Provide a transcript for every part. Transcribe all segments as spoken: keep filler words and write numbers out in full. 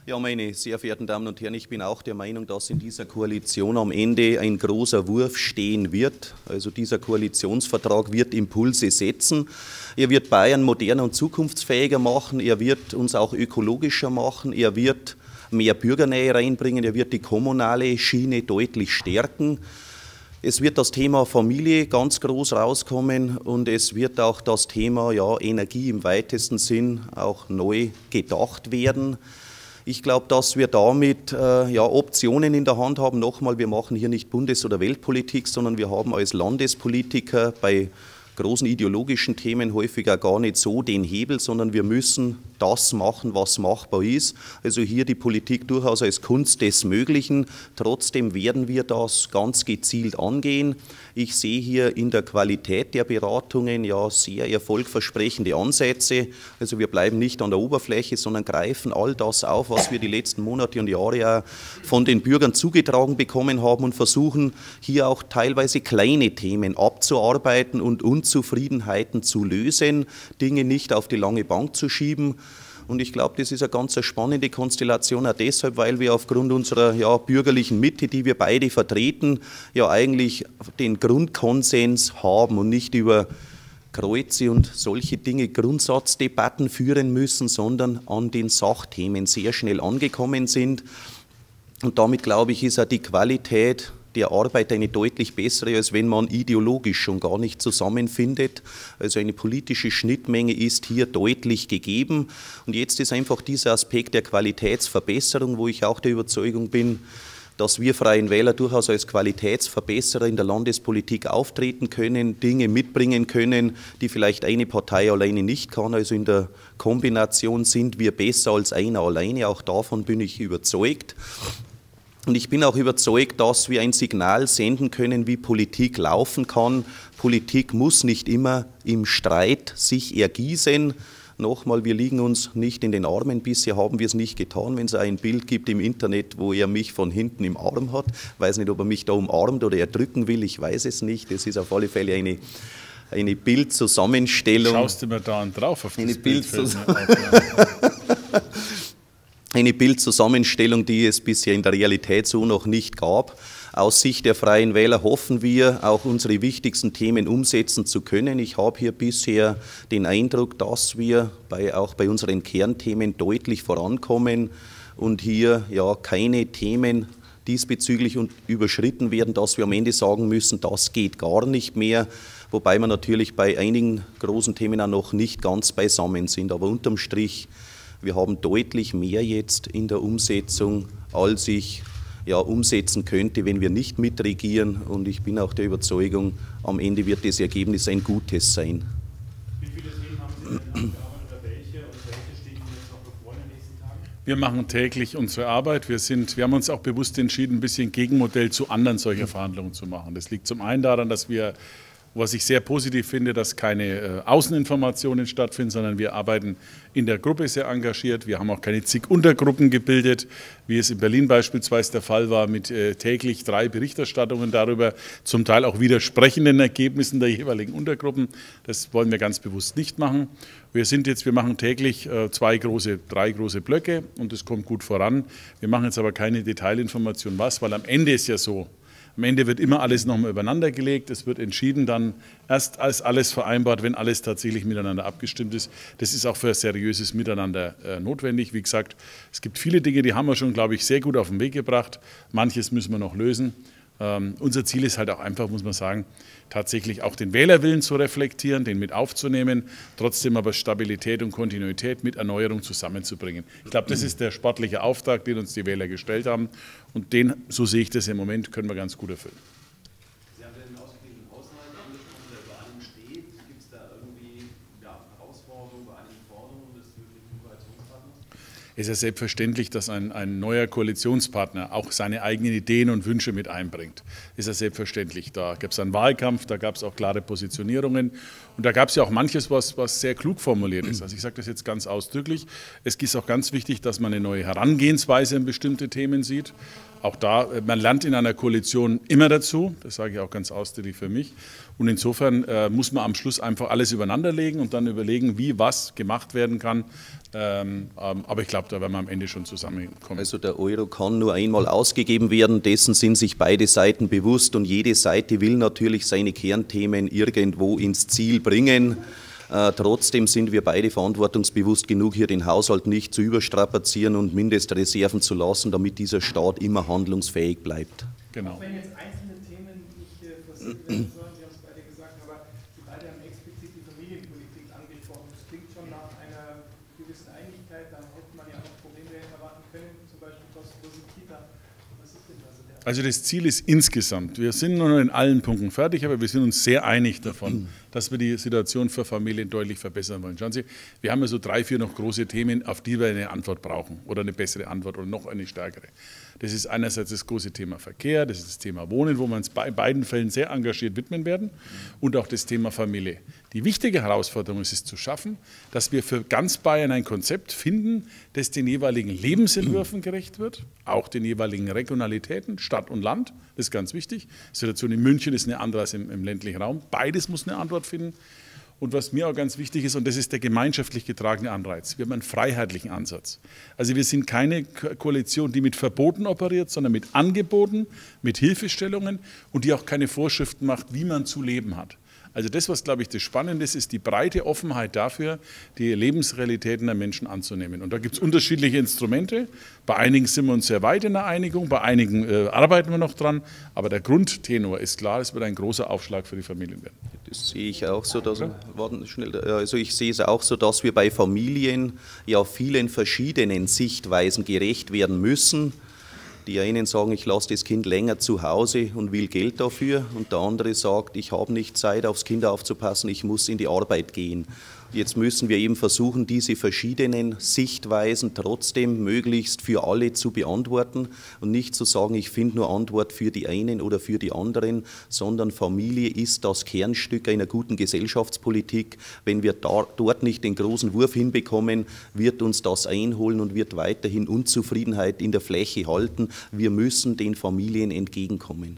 Ja, meine sehr verehrten Damen und Herren, ich bin auch der Meinung, dass in dieser Koalition am Ende ein großer Wurf stehen wird. Also dieser Koalitionsvertrag wird Impulse setzen. Er wird Bayern moderner und zukunftsfähiger machen. Er wird uns auch ökologischer machen. Er wird mehr Bürgernähe reinbringen. Er wird die kommunale Schiene deutlich stärken. Es wird das Thema Familie ganz groß rauskommen und es wird auch das Thema ja, Energie im weitesten Sinn auch neu gedacht werden. Ich glaube, dass wir damit äh, ja, Optionen in der Hand haben. Nochmal, wir machen hier nicht Bundes- oder Weltpolitik, sondern wir haben als Landespolitiker bei großen ideologischen Themen häufig auch gar nicht so den Hebel, sondern wir müssen das machen, was machbar ist. Also hier die Politik durchaus als Kunst des Möglichen. Trotzdem werden wir das ganz gezielt angehen. Ich sehe hier in der Qualität der Beratungen ja sehr erfolgversprechende Ansätze. Also wir bleiben nicht an der Oberfläche, sondern greifen all das auf, was wir die letzten Monate und Jahre auch von den Bürgern zugetragen bekommen haben und versuchen hier auch teilweise kleine Themen abzuarbeiten und Unzufriedenheiten zu lösen, Dinge nicht auf die lange Bank zu schieben. Und ich glaube, das ist eine ganz spannende Konstellation, auch deshalb, weil wir aufgrund unserer ja, bürgerlichen Mitte, die wir beide vertreten, ja eigentlich den Grundkonsens haben und nicht über Kreuze und solche Dinge Grundsatzdebatten führen müssen, sondern an den Sachthemen sehr schnell angekommen sind. Und damit, glaube ich, ist auch die Qualität der Arbeit eine deutlich bessere, als wenn man ideologisch schon gar nicht zusammenfindet. Also eine politische Schnittmenge ist hier deutlich gegeben. Und jetzt ist einfach dieser Aspekt der Qualitätsverbesserung, wo ich auch der Überzeugung bin, dass wir Freien Wähler durchaus als Qualitätsverbesserer in der Landespolitik auftreten können, Dinge mitbringen können, die vielleicht eine Partei alleine nicht kann. Also in der Kombination sind wir besser als einer alleine, auch davon bin ich überzeugt. Und ich bin auch überzeugt, dass wir ein Signal senden können, wie Politik laufen kann. Politik muss nicht immer im Streit sich ergießen. Nochmal, wir liegen uns nicht in den Armen. Bisher haben wir es nicht getan. Wenn es ein Bild gibt im Internet, wo er mich von hinten im Arm hat, ich weiß nicht, ob er mich da umarmt oder erdrücken will, ich weiß es nicht. Es ist auf alle Fälle eine, eine Bildzusammenstellung. Schaust du mir da drauf auf das eine Bild? Eine Bildzusammenstellung, die es bisher in der Realität so noch nicht gab. Aus Sicht der Freien Wähler hoffen wir, auch unsere wichtigsten Themen umsetzen zu können. Ich habe hier bisher den Eindruck, dass wir bei, auch bei unseren Kernthemen deutlich vorankommen und hier ja keine Themen diesbezüglich überschritten werden, dass wir am Ende sagen müssen, das geht gar nicht mehr. Wobei wir natürlich bei einigen großen Themen auch noch nicht ganz beisammen sind. Aber unterm Strich, wir haben deutlich mehr jetzt in der Umsetzung, als ich ja, umsetzen könnte, wenn wir nicht mitregieren. Und ich bin auch der Überzeugung, am Ende wird das Ergebnis ein gutes sein. Wie viele Themen haben Sie denn abgearbeitet oder welche? Und welche stehen Ihnen jetzt noch bevor in den nächsten Tagen? Wir machen täglich unsere Arbeit. Wir, sind, wir haben uns auch bewusst entschieden, ein bisschen Gegenmodell zu anderen solcher Verhandlungen zu machen. Das liegt zum einen daran, dass wir, was ich sehr positiv finde, dass keine äh, Außeninformationen stattfinden, sondern wir arbeiten in der Gruppe sehr engagiert. Wir haben auch keine zig Untergruppen gebildet, wie es in Berlin beispielsweise der Fall war, mit äh, täglich drei Berichterstattungen darüber, zum Teil auch widersprechenden Ergebnissen der jeweiligen Untergruppen. Das wollen wir ganz bewusst nicht machen. Wir sind jetzt, wir machen täglich äh, zwei große, drei große Blöcke und es kommt gut voran. Wir machen jetzt aber keine Detailinformation was, weil am Ende ist ja so, am Ende wird immer alles nochmal übereinander gelegt. Es wird entschieden dann erst als alles vereinbart, wenn alles tatsächlich miteinander abgestimmt ist. Das ist auch für ein seriöses Miteinander äh, notwendig. Wie gesagt, es gibt viele Dinge, die haben wir schon, glaube ich, sehr gut auf den Weg gebracht. Manches müssen wir noch lösen. Ähm, unser Ziel ist halt auch einfach, muss man sagen, tatsächlich auch den Wählerwillen zu reflektieren, den mit aufzunehmen, trotzdem aber Stabilität und Kontinuität mit Erneuerung zusammenzubringen. Ich glaube, das ist der sportliche Auftrag, den uns die Wähler gestellt haben und den, so sehe ich das im Moment, können wir ganz gut erfüllen. Sie haben den ausgeglichenen Haushalt angesprochen, der über allem steht. Gibt es da irgendwie ja, Herausforderungen, bei einigen Forderungen des möglichen Koalitionspartners? Es ist ja selbstverständlich, dass ein, ein neuer Koalitionspartner auch seine eigenen Ideen und Wünsche mit einbringt. Ist ja selbstverständlich. Da gab es einen Wahlkampf, da gab es auch klare Positionierungen und da gab es ja auch manches, was, was sehr klug formuliert ist. Also ich sage das jetzt ganz ausdrücklich. Es ist auch ganz wichtig, dass man eine neue Herangehensweise an bestimmte Themen sieht. Auch da, man lernt in einer Koalition immer dazu, das sage ich auch ganz ausdrücklich für mich. Und insofern äh, muss man am Schluss einfach alles übereinanderlegen und dann überlegen, wie was gemacht werden kann. Ähm, ähm, aber ich glaube, da werden wir am Ende schon zusammenkommen. Also der Euro kann nur einmal ausgegeben werden, dessen sind sich beide Seiten bewusst und jede Seite will natürlich seine Kernthemen irgendwo ins Ziel bringen. Äh, trotzdem sind wir beide verantwortungsbewusst genug, hier den Haushalt nicht zu überstrapazieren und Mindestreserven zu lassen, damit dieser Staat immer handlungsfähig bleibt. Genau. Auch wenn jetzt einzelne Themen nicht äh, forciert werden sollen, Sie haben es beide gesagt, aber Sie beide haben explizit die Familienpolitik angesprochen. Das klingt schon nach einer gewissen Einigkeit, da hätte man ja auch Probleme erwarten können, zum Beispiel kostenlose Kita. Was ist denn also der? Also das Ziel ist insgesamt, wir sind noch in allen Punkten fertig, aber wir sind uns sehr einig davon, dass wir die Situation für Familien deutlich verbessern wollen. Schauen Sie, wir haben ja so drei, vier noch große Themen, auf die wir eine Antwort brauchen oder eine bessere Antwort oder noch eine stärkere. Das ist einerseits das große Thema Verkehr, das ist das Thema Wohnen, wo wir uns bei beiden Fällen sehr engagiert widmen werden und auch das Thema Familie. Die wichtige Herausforderung ist es zu schaffen, dass wir für ganz Bayern ein Konzept finden, das den jeweiligen Lebensentwürfen gerecht wird, auch den jeweiligen Regionalitäten, Stadt und Land, das ist ganz wichtig. Die Situation in München ist eine andere als im, im ländlichen Raum, beides muss eine Antwort finden. Und was mir auch ganz wichtig ist, und das ist der gemeinschaftlich getragene Anreiz, wir haben einen freiheitlichen Ansatz. Also wir sind keine Koalition, die mit Verboten operiert, sondern mit Angeboten, mit Hilfestellungen und die auch keine Vorschriften macht, wie man zu leben hat. Also das, was, glaube ich, das Spannende ist, ist die breite Offenheit dafür, die Lebensrealitäten der Menschen anzunehmen. Und da gibt es unterschiedliche Instrumente. Bei einigen sind wir uns sehr weit in der Einigung, bei einigen äh, arbeiten wir noch dran. Aber der Grundtenor ist klar, es wird ein großer Aufschlag für die Familien werden. Das sehe ich auch so, dass, warten, schnell, also ich sehe es auch so, dass wir bei Familien ja vielen verschiedenen Sichtweisen gerecht werden müssen. Die einen sagen, ich lasse das Kind länger zu Hause und will Geld dafür, und der andere sagt, ich habe nicht Zeit, aufs Kind aufzupassen, ich muss in die Arbeit gehen. Jetzt müssen wir eben versuchen, diese verschiedenen Sichtweisen trotzdem möglichst für alle zu beantworten und nicht zu sagen, ich finde nur Antwort für die einen oder für die anderen, sondern Familie ist das Kernstück einer guten Gesellschaftspolitik. Wenn wir da, dort nicht den großen Wurf hinbekommen, wird uns das einholen und wird weiterhin Unzufriedenheit in der Fläche halten. Wir müssen den Familien entgegenkommen.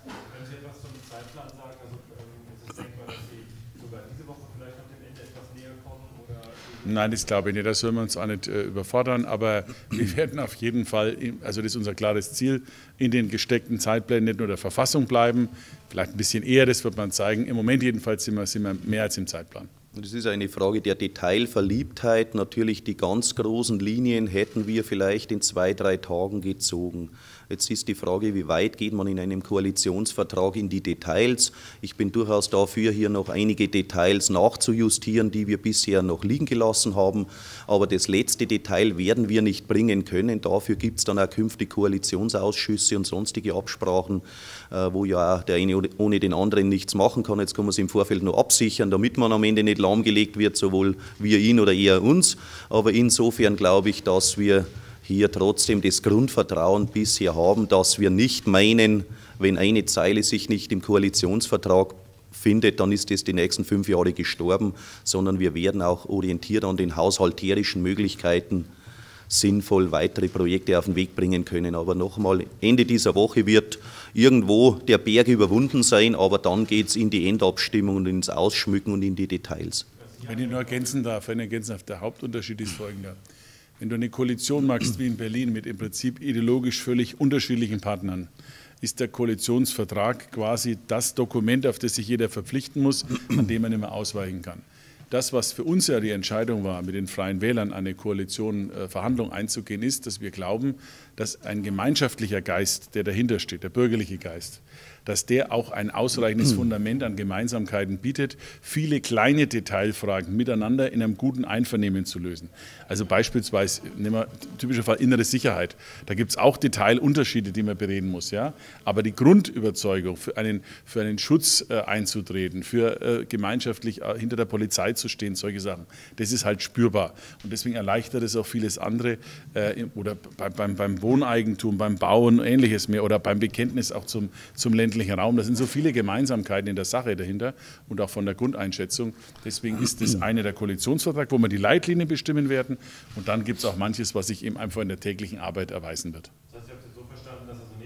Nein, das glaube ich nicht, da sollen wir uns auch nicht äh, überfordern, aber wir werden auf jeden Fall, also das ist unser klares Ziel, in den gesteckten Zeitplänen nicht nur der Verfassung bleiben, vielleicht ein bisschen eher, das wird man zeigen. Im Moment jedenfalls sind wir, sind wir mehr als im Zeitplan. Das ist eine Frage der Detailverliebtheit. Natürlich die ganz großen Linien hätten wir vielleicht in zwei, drei Tagen gezogen. Jetzt ist die Frage, wie weit geht man in einem Koalitionsvertrag in die Details. Ich bin durchaus dafür, hier noch einige Details nachzujustieren, die wir bisher noch liegen gelassen haben. Aber das letzte Detail werden wir nicht bringen können. Dafür gibt es dann auch künftig Koalitionsausschüsse und sonstige Absprachen, wo ja der eine ohne den anderen nichts machen kann. Jetzt kann man es im Vorfeld nur absichern, damit man am Ende nicht lahmgelegt wird, sowohl wir ihn oder er uns. Aber insofern glaube ich, dass wir hier trotzdem das Grundvertrauen bisher haben, dass wir nicht meinen, wenn eine Zeile sich nicht im Koalitionsvertrag findet, dann ist das die nächsten fünf Jahre gestorben, sondern wir werden auch orientiert an den haushalterischen Möglichkeiten sinnvoll weitere Projekte auf den Weg bringen können. Aber nochmal, Ende dieser Woche wird irgendwo der Berg überwunden sein, aber dann geht es in die Endabstimmung und ins Ausschmücken und in die Details. Wenn ich nur ergänzen darf, wenn ich ergänzen darf, der Hauptunterschied ist folgender. Wenn du eine Koalition machst wie in Berlin mit im Prinzip ideologisch völlig unterschiedlichen Partnern, ist der Koalitionsvertrag quasi das Dokument, auf das sich jeder verpflichten muss, an dem man nicht mehr ausweichen kann. Das, was für uns ja die Entscheidung war, mit den Freien Wählern eine Koalition, äh, Verhandlung einzugehen, ist, dass wir glauben, dass ein gemeinschaftlicher Geist, der dahinter steht, der bürgerliche Geist, dass der auch ein ausreichendes Fundament an Gemeinsamkeiten bietet, viele kleine Detailfragen miteinander in einem guten Einvernehmen zu lösen. Also beispielsweise, nehmen wir typischer Fall innere Sicherheit, da gibt es auch Detailunterschiede, die man bereden muss. Ja? Aber die Grundüberzeugung, für einen, für einen Schutz äh, einzutreten, für äh, gemeinschaftlich äh, hinter der Polizei zu stehen, solche Sachen, das ist halt spürbar. Und deswegen erleichtert es auch vieles andere, äh, oder bei, beim, beim Wohneigentum, beim Bauen, ähnliches mehr, oder beim Bekenntnis auch zum, zum ländlichen Raum. Da sind so viele Gemeinsamkeiten in der Sache dahinter und auch von der Grundeinschätzung. Deswegen ist das eine der Koalitionsvertrag, wo wir die Leitlinien bestimmen werden. Und dann gibt es auch manches, was sich eben einfach in der täglichen Arbeit erweisen wird. Das heißt, ich habe es so verstanden, dass also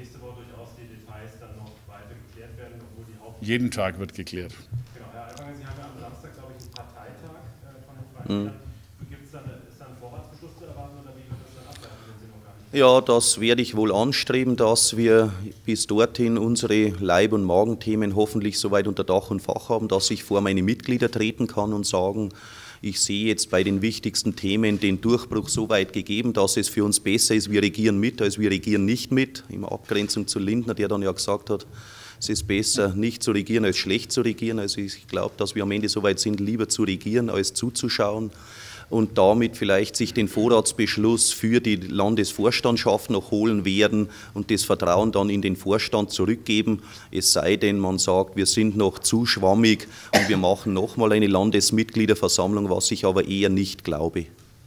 Jeden Tag wird geklärt. Genau, Herr Aiwanger, Sie haben ja am Samstag, glaube ich, einen Parteitag äh, von den Freien Wählern. Gibt es da eine, ist da ein Vorratsbeschluss zu erwarten oder wie wird das dann ablaufen, wenn Sie noch gar nicht? Ja, das werde ich wohl anstreben, dass wir bis dorthin unsere Leib- und Magenthemen hoffentlich soweit unter Dach und Fach haben, dass ich vor meine Mitglieder treten kann und sagen, ich sehe jetzt bei den wichtigsten Themen den Durchbruch so weit gegeben, dass es für uns besser ist, wir regieren mit, als wir regieren nicht mit. In Abgrenzung zu Lindner, der dann ja gesagt hat, es ist besser, nicht zu regieren, als schlecht zu regieren. Also ich glaube, dass wir am Ende so weit sind, lieber zu regieren, als zuzuschauen. Und damit vielleicht sich den Vorratsbeschluss für die Landesvorstandschaft noch holen werden und das Vertrauen dann in den Vorstand zurückgeben. Es sei denn, man sagt, wir sind noch zu schwammig und wir machen nochmal eine Landesmitgliederversammlung, was ich aber eher nicht glaube.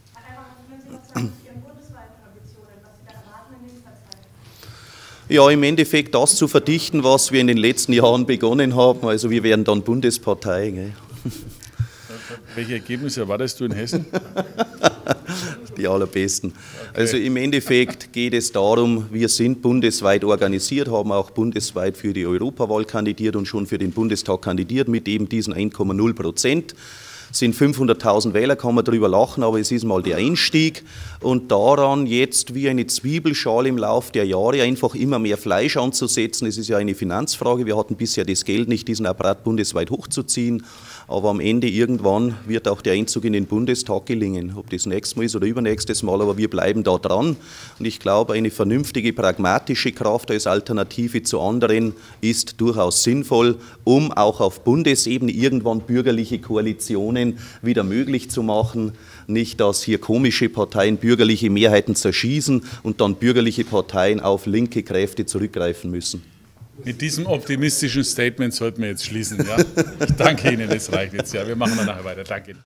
Ja, im Endeffekt das zu verdichten, was wir in den letzten Jahren begonnen haben. Also wir werden dann Bundespartei. Gell? Welche Ergebnisse erwartest du in Hessen? Die allerbesten. Okay. Also im Endeffekt geht es darum, wir sind bundesweit organisiert, haben auch bundesweit für die Europawahl kandidiert und schon für den Bundestag kandidiert mit eben diesen eins Komma null Prozent. Es sind fünfhunderttausend Wähler, kann man darüber lachen, aber es ist mal der Einstieg. Und daran jetzt wie eine Zwiebelschale im Laufe der Jahre einfach immer mehr Fleisch anzusetzen. Es ist ja eine Finanzfrage. Wir hatten bisher das Geld nicht, diesen Apparat bundesweit hochzuziehen. Aber am Ende irgendwann wird auch der Einzug in den Bundestag gelingen. Ob das nächstes Mal ist oder übernächstes Mal, aber wir bleiben da dran. Und ich glaube, eine vernünftige, pragmatische Kraft als Alternative zu anderen ist durchaus sinnvoll, um auch auf Bundesebene irgendwann bürgerliche Koalitionen wieder möglich zu machen. Nicht, dass hier komische Parteien bürgerliche Mehrheiten zerschießen und dann bürgerliche Parteien auf linke Kräfte zurückgreifen müssen. Mit diesem optimistischen Statement sollten wir jetzt schließen. Ja? Ich danke Ihnen, das reicht jetzt. Ja. Wir machen dann nachher weiter. Danke.